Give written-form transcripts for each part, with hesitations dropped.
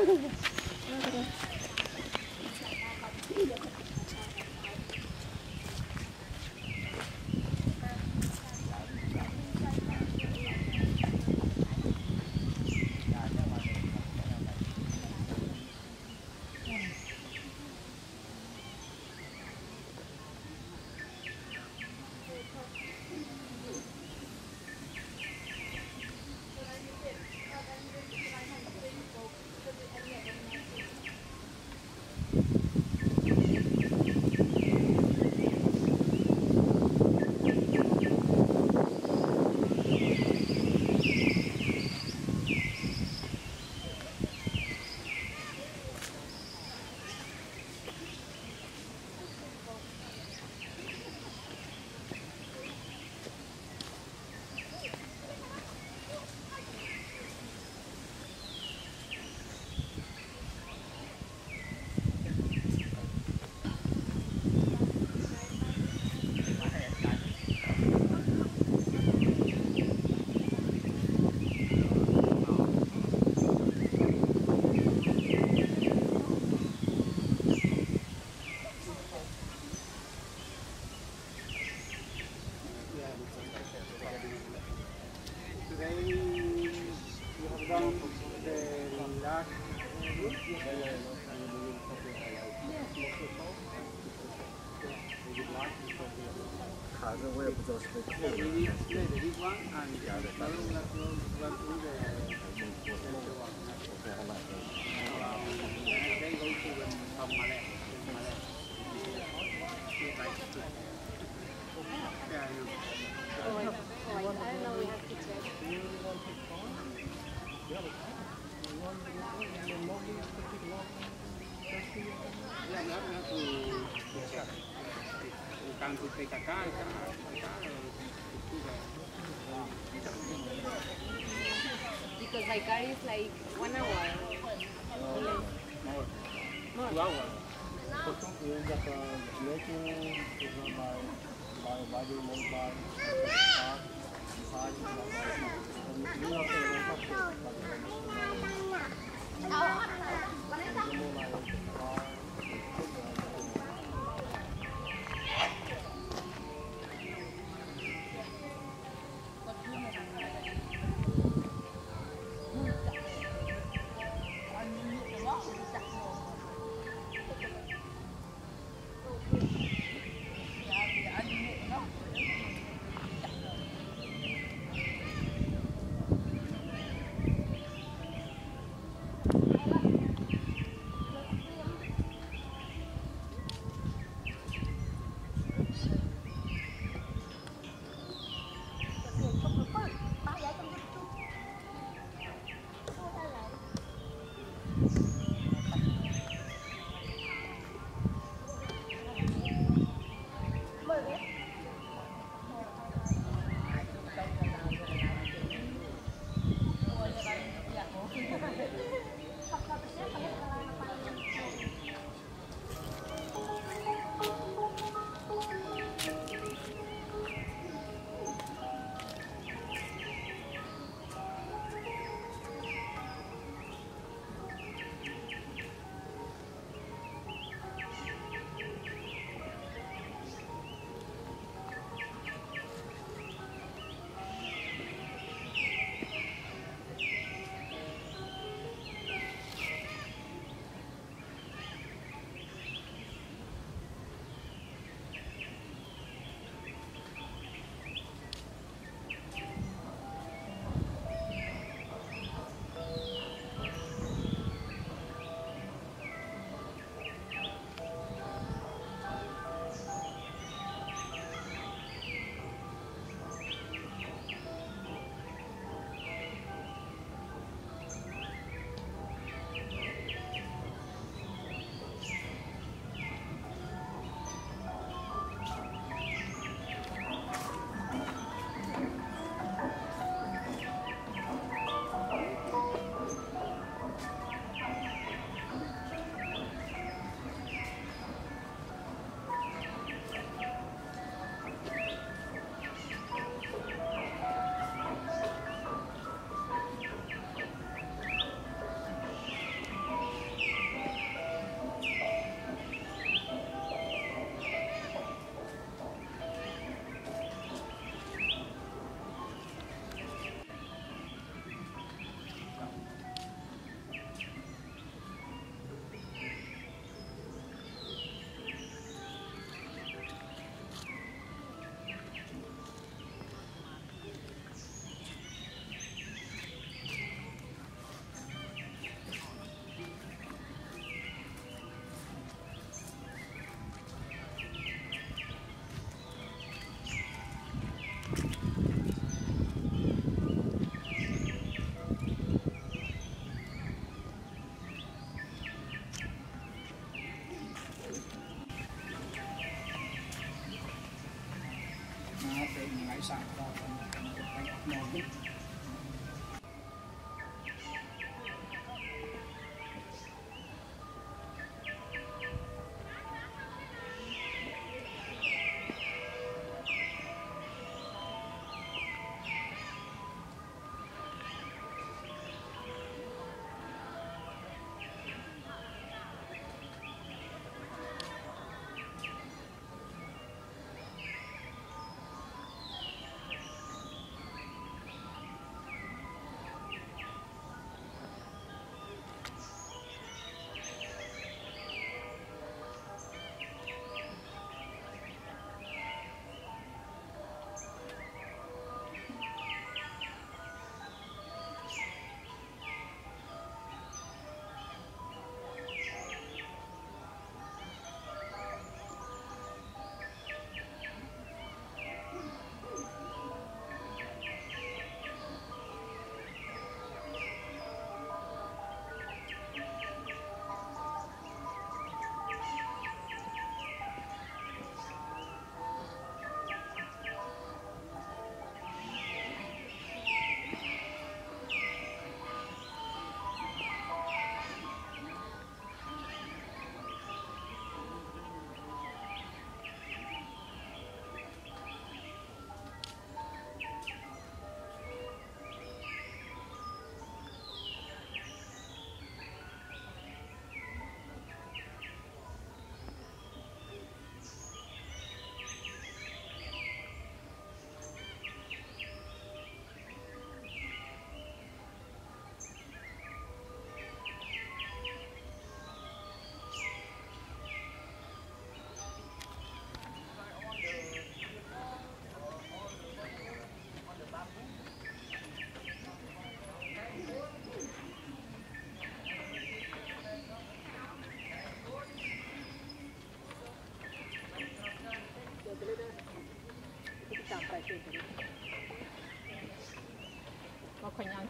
反正我也不知道是不是扣的。 Because by car is like 1 hour. More. 2 hours.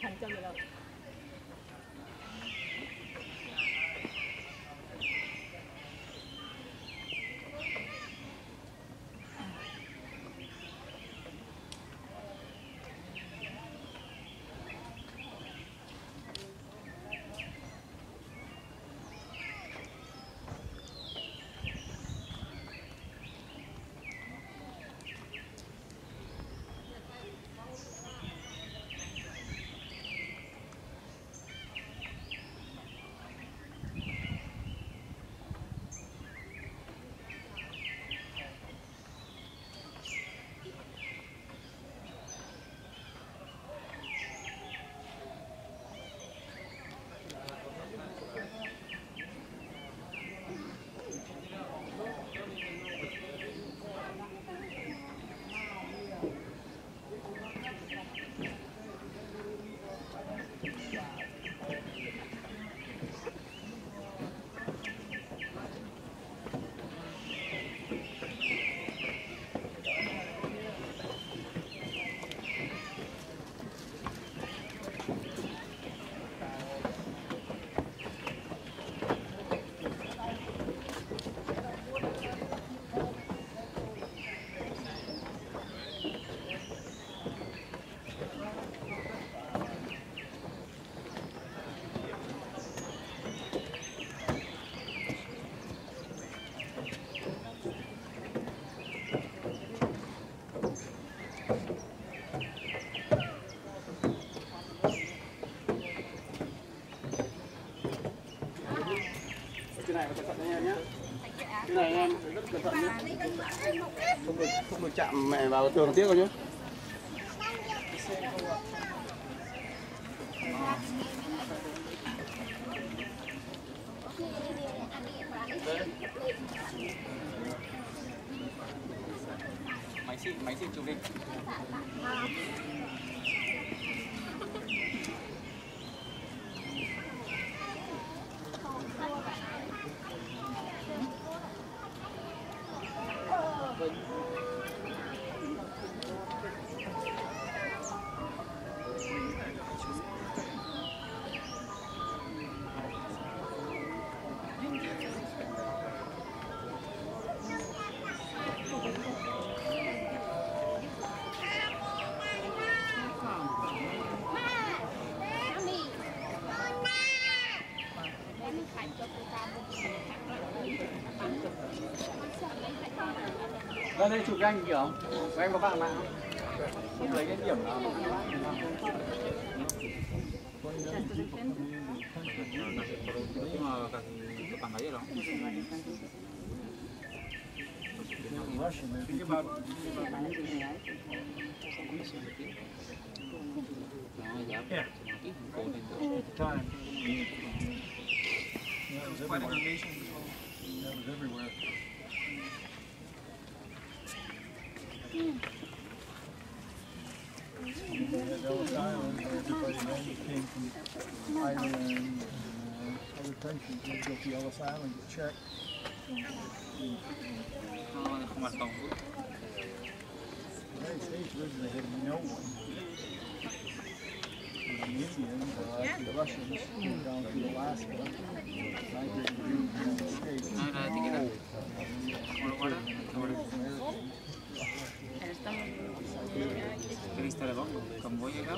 thành cho người đâu. Cái này cẩn thận nha em nhé. Cái này em phải rất cẩn thận nhé. Không được chạm mẹ vào tường tiếc rồi nhé. Máy xịn chụp đi. Ra đây chụp anh kiểu không? Em có bạn mạng không? Không lấy cái điểm nào. Bằng ấy rồi đó. Yeah. Time. Yeah, it was everywhere. That was everywhere. We had Ellis Island, where everybody then came from Ireland and other countries. They go to Ellis Island to check. The United States originally had no one. The Indians, the Russians, came down to Alaska, migrated to the United States. Cristo de Bongo, ¿con voy a llegar?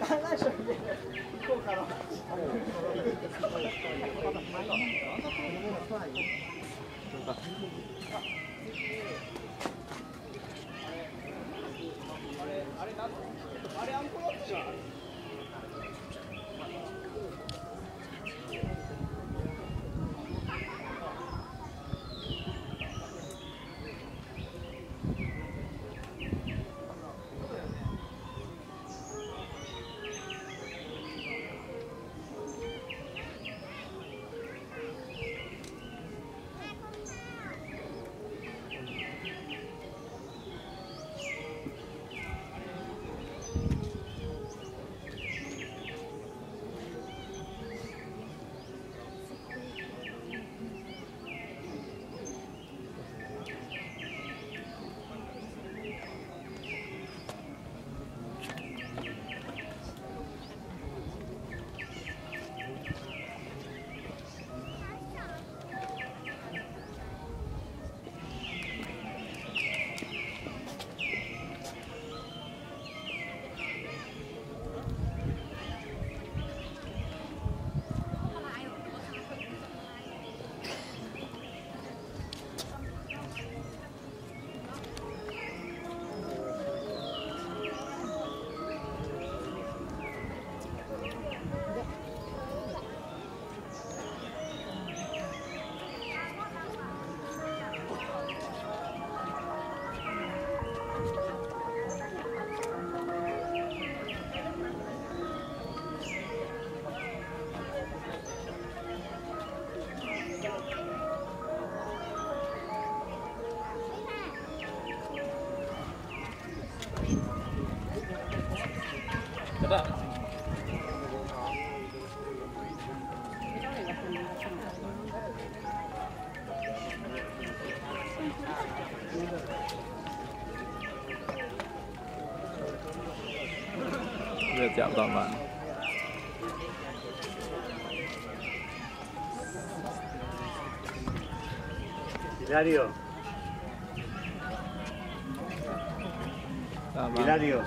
Vừa chạm toàn bạn. Hilario. Hilario.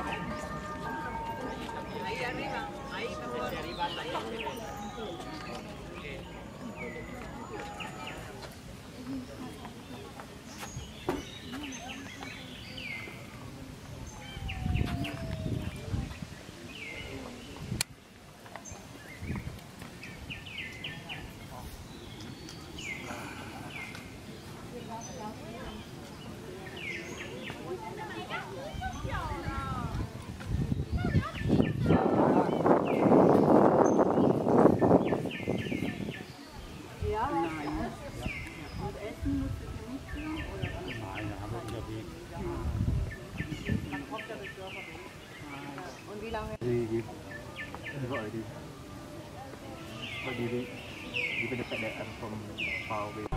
Und wie lange? Đi gọi đi. Gọi đi đi. Đi bên cạnh để ăn không vào về.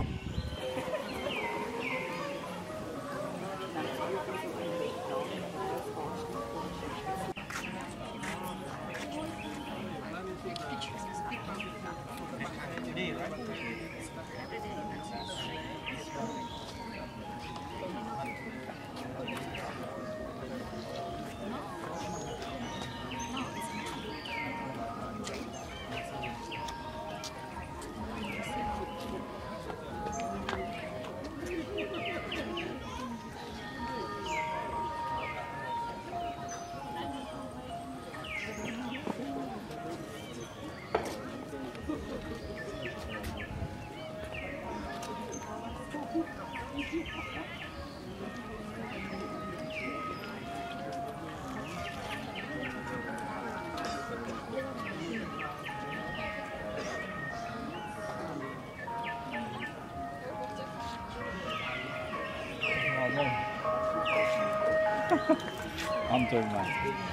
Ăn chơi mà.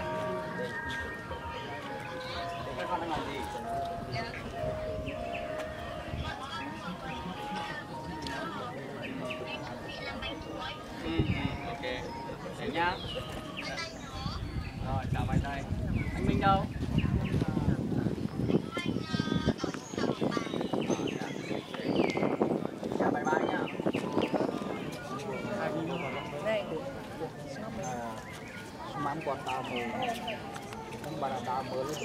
Ok. Để nhá. Rồi, chào bài đây. Anh Minh đâu? Chào bye bye nhá. Đây. Mắm quả tàu mù. bà là đào mưa lên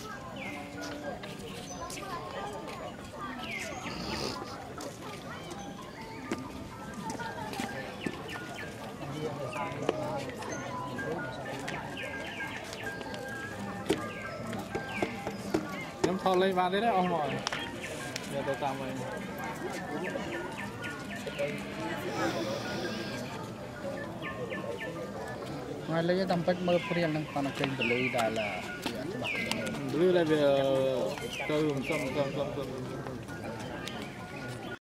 Nhóm thò lên vào đấy đấy ông rồi. Giờ tôi tạm vậy. Ngoài lấy tầm bách mơ priên đang còn kênh từ lấy đà là Đưa lại về cơ dùng xong